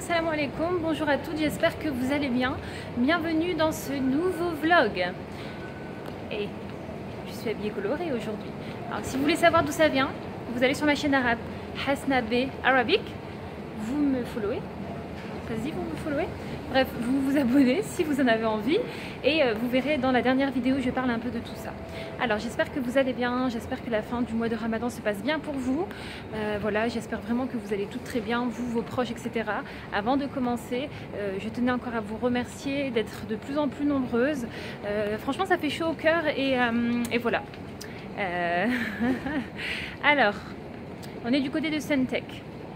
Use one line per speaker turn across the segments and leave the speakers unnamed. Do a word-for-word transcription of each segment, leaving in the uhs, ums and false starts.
salam alaikum, bonjour à toutes, j'espère que vous allez bien. Bienvenue dans ce nouveau vlog. Et je suis habillée colorée aujourd'hui. Alors si vous voulez savoir d'où ça vient, vous allez sur ma chaîne arabe, Hasna B Arabic, vous me followez. Vas-y, vous me followez. Bref, vous vous abonnez si vous en avez envie et euh, vous verrez dans la dernière vidéo, je parle un peu de tout ça. Alors j'espère que vous allez bien, j'espère que la fin du mois de Ramadan se passe bien pour vous. Euh, voilà, j'espère vraiment que vous allez toutes très bien, vous, vos proches, et cetera. Avant de commencer, euh, je tenais encore à vous remercier d'être de plus en plus nombreuses. Euh, franchement, ça fait chaud au cœur et, euh, et voilà. Euh... Alors, on est du côté de Suntech.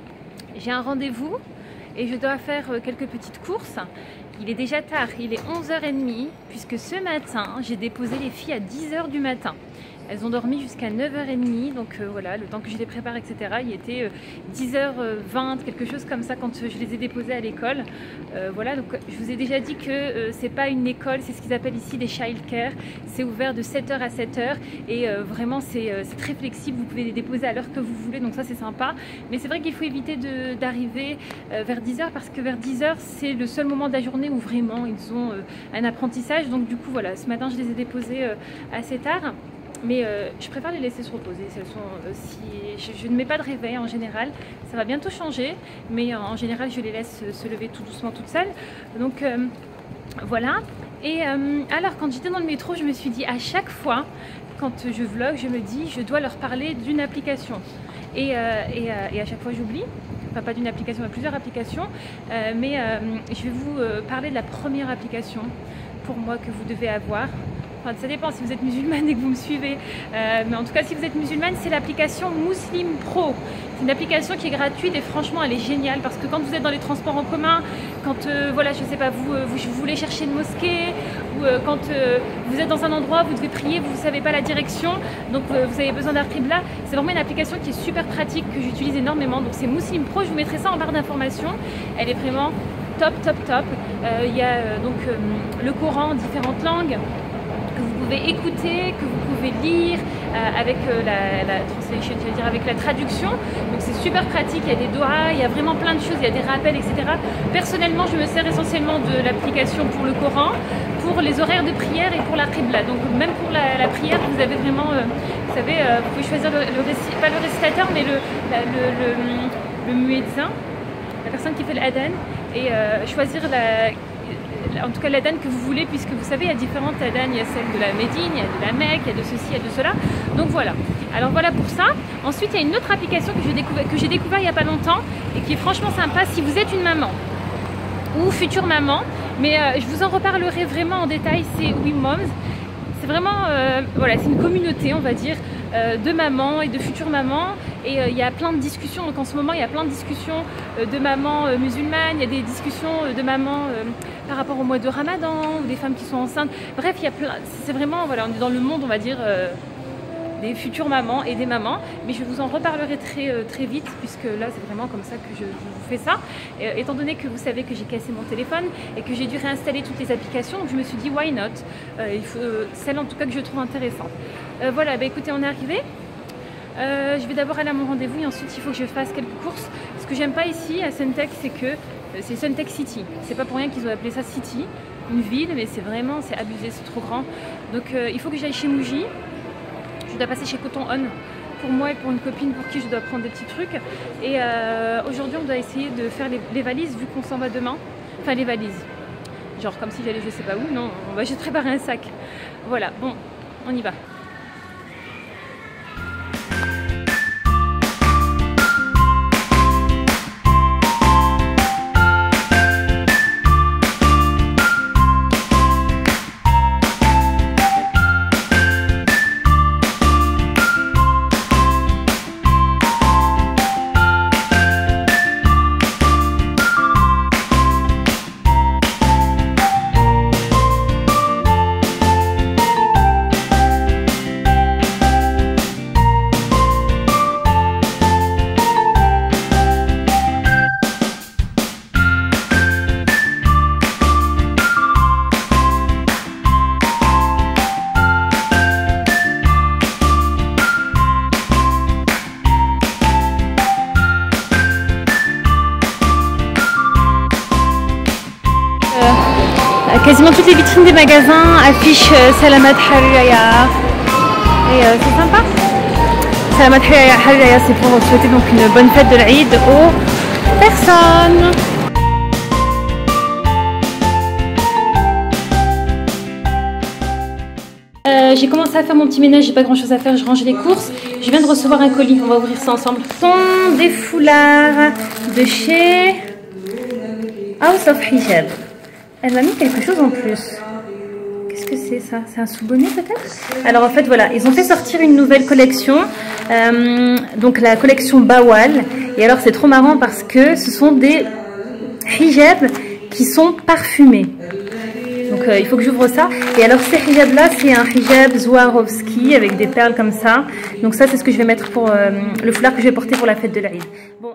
J'ai un rendez-vous et je dois faire quelques petites courses. Il est déjà tard, il est onze heures trente puisque ce matin j'ai déposé les filles à dix heures du matin. Elles ont dormi jusqu'à neuf heures trente, donc euh, voilà, le temps que je les prépare, et cetera. Il était euh, dix heures vingt, quelque chose comme ça quand je les ai déposées à l'école. Euh, voilà, donc je vous ai déjà dit que euh, c'est pas une école, c'est ce qu'ils appellent ici des childcare. C'est ouvert de sept heures à sept heures et euh, vraiment c'est euh, très flexible, vous pouvez les déposer à l'heure que vous voulez, donc ça c'est sympa. Mais c'est vrai qu'il faut éviter d'arriver euh, vers dix heures parce que vers dix heures c'est le seul moment de la journée où vraiment ils ont euh, un apprentissage. Donc du coup voilà, ce matin je les ai déposées euh, assez tard. Mais euh, je préfère les laisser se reposer. Elles sont, euh, si, je, je ne mets pas de réveil en général. Ça va bientôt changer, mais euh, en général je les laisse se lever tout doucement toutes seules. Donc euh, voilà. Et euh, alors quand j'étais dans le métro, je me suis dit à chaque fois quand je vlog, je me dis je dois leur parler d'une application. Et, euh, et, euh, et à chaque fois j'oublie. Enfin pas d'une application, mais plusieurs applications. Euh, mais euh, je vais vous euh, parler de la première application pour moi que vous devez avoir. Enfin, ça dépend si vous êtes musulmane et que vous me suivez, euh, mais en tout cas si vous êtes musulmane, c'est l'application Muslim Pro. C'est une application qui est gratuite et franchement elle est géniale parce que quand vous êtes dans les transports en commun, quand euh, voilà, je sais pas, vous, euh, vous, vous voulez chercher une mosquée ou euh, quand euh, vous êtes dans un endroit, vous devez prier, vous ne savez pas la direction, donc euh, vous avez besoin d'un qibla, c'est vraiment une application qui est super pratique, que j'utilise énormément. Donc c'est Muslim Pro, je vous mettrai ça en barre d'informations. Elle est vraiment top, top, top. Euh, il y a euh, donc euh, le Coran en différentes langues que vous pouvez écouter, que vous pouvez lire euh, avec euh, la, la translation, je veux dire avec la traduction. Donc c'est super pratique, il y a des doigts, il y a vraiment plein de choses, il y a des rappels, et cetera. Personnellement, je me sers essentiellement de l'application pour le Coran, pour les horaires de prière et pour la qibla. Donc même pour la, la prière, vous avez vraiment, euh, vous savez, euh, vous pouvez choisir le, le réci, pas le récitateur, mais le, la, le, le, le muezzin, la personne qui fait l'adhan, et euh, choisir la en tout cas l'adhan que vous voulez, puisque vous savez il y a différentes adhan, il y a celle de la Médine, il y a de la Mecque, il y a de ceci, il y a de cela, donc voilà. Alors voilà pour ça. Ensuite il y a une autre application que j'ai découvert, que j'ai découvert il n'y a pas longtemps et qui est franchement sympa si vous êtes une maman ou future maman, mais euh, je vous en reparlerai vraiment en détail, c'est WeMoms. C'est vraiment, euh, voilà, c'est une communauté on va dire euh, de mamans et de futures mamans et il euh, y a plein de discussions. Donc en ce moment il y a plein de discussions euh, de mamans euh, musulmanes, il y a des discussions euh, de mamans euh, par rapport au mois de Ramadan ou des femmes qui sont enceintes. Bref, il y a plein, c'est vraiment, voilà, on est dans le monde on va dire euh, des futures mamans et des mamans, mais je vous en reparlerai très, euh, très vite puisque là c'est vraiment comme ça que je, je vous fais ça. Et, euh, étant donné que vous savez que j'ai cassé mon téléphone et que j'ai dû réinstaller toutes les applications, donc je me suis dit why not, euh, il faut, euh, celle en tout cas que je trouve intéressante. Euh, voilà, bah écoutez, on est arrivé. Euh, je vais d'abord aller à mon rendez-vous et ensuite il faut que je fasse quelques courses. Ce que j'aime pas ici à Suntech, c'est que euh, c'est Suntech City. C'est pas pour rien qu'ils ont appelé ça City, une ville, mais c'est vraiment, c'est abusé, c'est trop grand. Donc euh, il faut que j'aille chez Muji. Je dois passer chez Cotton On pour moi et pour une copine pour qui je dois prendre des petits trucs. Et euh, aujourd'hui on doit essayer de faire les, les valises vu qu'on s'en va demain. Enfin les valises. Genre comme si j'allais je sais pas où. Non, on va juste préparer un sac. Voilà, bon, on y va. quasiment toutes les vitrines des magasins affichent euh, Salamat Hariraya. Et euh, c'est sympa. Salamat Hariraya, c'est pour souhaiter donc une bonne fête de l'Aïd aux personnes. Euh, j'ai commencé à faire mon petit ménage, j'ai pas grand chose à faire, je range les courses. Je viens de recevoir un colis, on va ouvrir ça ensemble. Ce sont des foulards de chez House of Hijab. Elle m'a mis quelque chose en plus. Qu'est-ce que c'est ça? C'est un sous-bonnet peut-être? Alors en fait voilà, ils ont fait sortir une nouvelle collection. Euh, donc la collection Bawal. Et alors c'est trop marrant parce que ce sont des hijabs qui sont parfumés. Donc euh, il faut que j'ouvre ça. Et alors ces hijabs là, c'est un hijab Swarovski avec des perles comme ça. Donc ça c'est ce que je vais mettre pour euh, le foulard que je vais porter pour la fête de l'Aïd. Bon.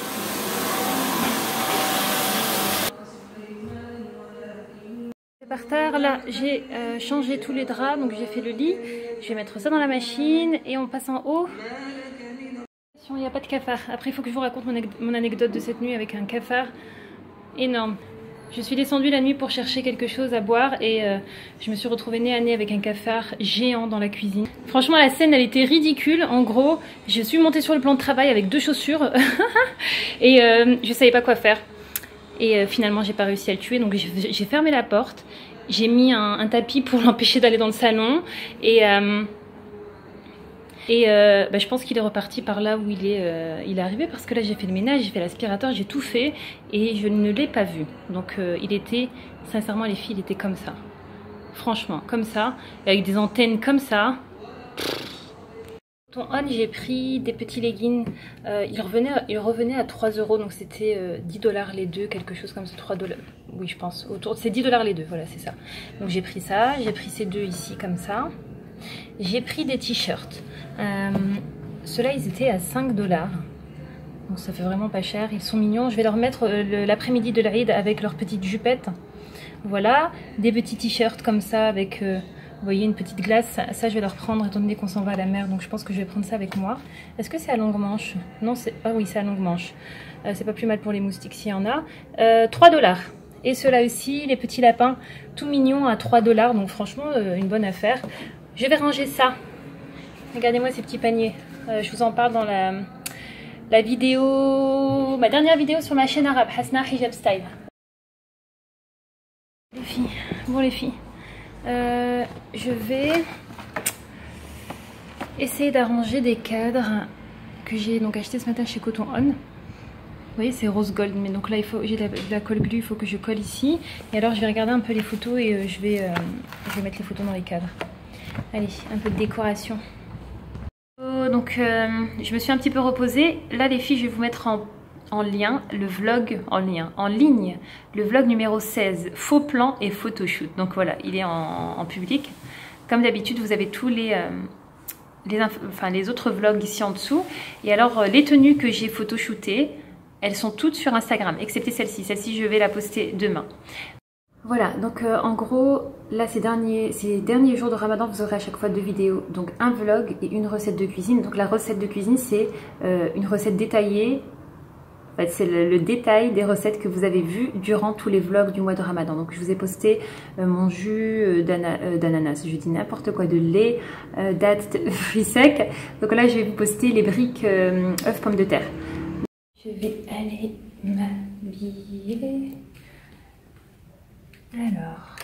Par terre, là j'ai euh, changé tous les draps, donc j'ai fait le lit. Je vais mettre ça dans la machine et on passe en haut. Il n'y a pas de cafard. Après il faut que je vous raconte mon, mon anecdote de cette nuit avec un cafard énorme. Je suis descendue la nuit pour chercher quelque chose à boire et euh, je me suis retrouvée nez à nez avec un cafard géant dans la cuisine. Franchement la scène elle était ridicule. En gros je suis montée sur le plan de travail avec deux chaussures et euh, je savais pas quoi faire. Et euh, finalement j'ai pas réussi à le tuer, donc j'ai fermé la porte. J'ai mis un, un tapis pour l'empêcher d'aller dans le salon et... Euh, Et euh, bah, je pense qu'il est reparti par là où il est, euh, il est arrivé parce que là j'ai fait le ménage, j'ai fait l'aspirateur, j'ai tout fait et je ne l'ai pas vu. Donc euh, il était, sincèrement les filles, il était comme ça. Franchement, comme ça, avec des antennes comme ça. Ton on, j'ai pris des petits leggings, euh, ils, revenaient, ils revenaient à trois euros, donc c'était euh, dix dollars les deux, quelque chose comme ça, trois dollars, oui je pense, autour, c'est dix dollars les deux, voilà c'est ça. Donc j'ai pris ça, j'ai pris ces deux ici comme ça. J'ai pris des t-shirts. Euh, Ceux-là, ils étaient à cinq dollars. Donc ça fait vraiment pas cher. Ils sont mignons. Je vais leur mettre euh, l'après-midi de l'Aïd avec leurs petites jupettes. Voilà. Des petits t-shirts comme ça avec, euh, vous voyez, une petite glace. Ça, ça, je vais leur prendre étant donné qu'on s'en va à la mer. Donc je pense que je vais prendre ça avec moi. Est-ce que c'est à longue manche? Non, c'est... Ah oui, c'est à longue manche. Euh, c'est pas plus mal pour les moustiques s'il y en a. Euh, trois dollars. Et ceux-là aussi, les petits lapins, tout mignons à trois dollars. Donc franchement, euh, une bonne affaire. Je vais ranger ça. Regardez-moi ces petits paniers. Euh, je vous en parle dans la, la vidéo, ma dernière vidéo sur ma chaîne arabe, Hasna Hijab Style. Les filles, bon les filles, euh, je vais essayer d'arranger des cadres que j'ai donc acheté ce matin chez Cotton On. Vous voyez, c'est rose gold, mais donc là il faut, j'ai de, de la colle glue, il faut que je colle ici. Et alors je vais regarder un peu les photos et euh, je vais, euh, je vais mettre les photos dans les cadres. Allez, un peu de décoration. Oh, donc euh, je me suis un petit peu reposée. Là les filles, je vais vous mettre en, en lien le vlog, en lien, en ligne, le vlog numéro seize, faux plan et photoshoot. Donc voilà, il est en, en public. Comme d'habitude, vous avez tous les, euh, les, enfin, les autres vlogs ici en dessous. Et alors euh, les tenues que j'ai photoshootées, elles sont toutes sur Instagram, excepté celle-ci. Celle-ci, je vais la poster demain. Voilà, donc euh, en gros, là ces derniers, ces derniers jours de Ramadan, vous aurez à chaque fois deux vidéos. Donc un vlog et une recette de cuisine. Donc la recette de cuisine, c'est euh, une recette détaillée. En fait, c'est le, le détail des recettes que vous avez vues durant tous les vlogs du mois de Ramadan. Donc je vous ai posté euh, mon jus euh, d'ananas, euh, je dis n'importe quoi, de lait, euh, dattes, de fruits secs. Donc là, je vais vous poster les briques euh, œufs pommes de terre. Je vais aller m'habiller. Alors,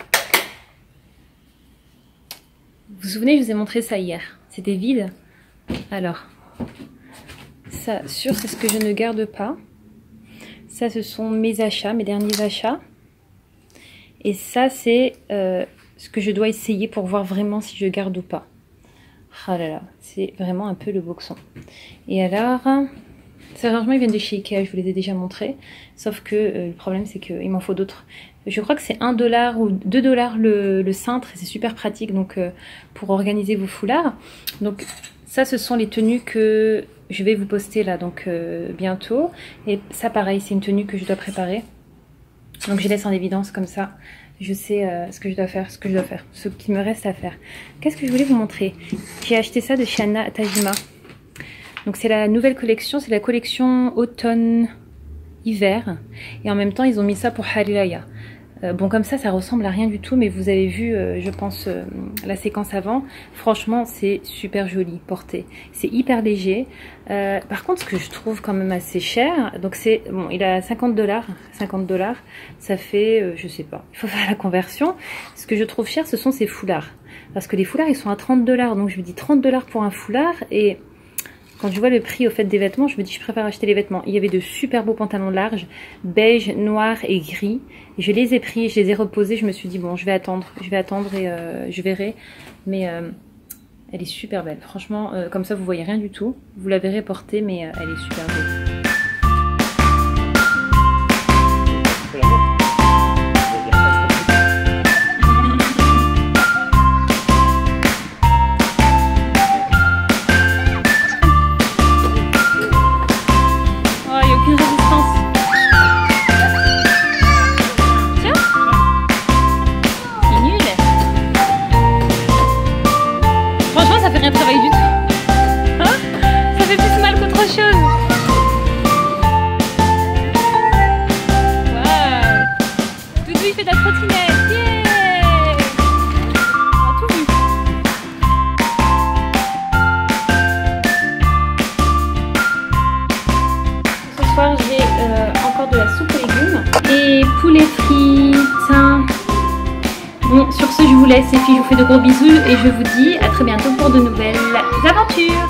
vous vous souvenez, je vous ai montré ça hier. C'était vide. Alors, ça, sûr, c'est ce que je ne garde pas. Ça, ce sont mes achats, mes derniers achats. Et ça, c'est euh, ce que je dois essayer pour voir vraiment si je garde ou pas. Ah là là, c'est vraiment un peu le boxon. Et alors, ces rangements, ils viennent de chez Ikea, je vous les ai déjà montrés. Sauf que euh, le problème, c'est qu'il m'en faut d'autres. Je crois que c'est un dollar ou deux dollars le, le cintre et c'est super pratique donc euh, pour organiser vos foulards. Donc ça, ce sont les tenues que je vais vous poster là donc euh, bientôt. Et ça, pareil, c'est une tenue que je dois préparer. Donc je laisse en évidence comme ça. Je sais euh, ce que je dois faire, ce que je dois faire, ce qui me reste à faire. Qu'est-ce que je voulais vous montrer? J'ai acheté ça de chez Anna Tajima. Donc c'est la nouvelle collection, c'est la collection automne-hiver. Et en même temps, ils ont mis ça pour Hariraya. Euh, bon, comme ça, ça ressemble à rien du tout, mais vous avez vu, euh, je pense, euh, la séquence avant. Franchement, c'est super joli porté. C'est hyper léger. Euh, par contre, ce que je trouve quand même assez cher, donc c'est, bon, il a cinquante dollars. cinquante dollars, ça fait, euh, je sais pas, il faut faire la conversion. Ce que je trouve cher, ce sont ces foulards. Parce que les foulards, ils sont à trente dollars. Donc, je me dis trente dollars pour un foulard. Et quand je vois le prix au fait des vêtements, je me dis je préfère acheter les vêtements. Il y avait de super beaux pantalons larges, beige, noir et gris. Et je les ai pris, je les ai reposés. Je me suis dit bon, je vais attendre, je vais attendre et euh, je verrai. Mais euh, elle est super belle. Franchement, euh, comme ça vous voyez rien du tout. Vous la verrez portée, mais euh, elle est super belle. Rien travailler du tout. Hein? Ça fait plus mal qu'autre chose. Waouh. Doudou il fait de la trottinette. Yeah. On a tout vu. Ce soir j'ai euh, encore de la soupe aux légumes et poulet frites. Bon, sur ce, je vous laisse, les filles, je vous fais de gros bisous et je vous dis à très bientôt pour de nouvelles aventures.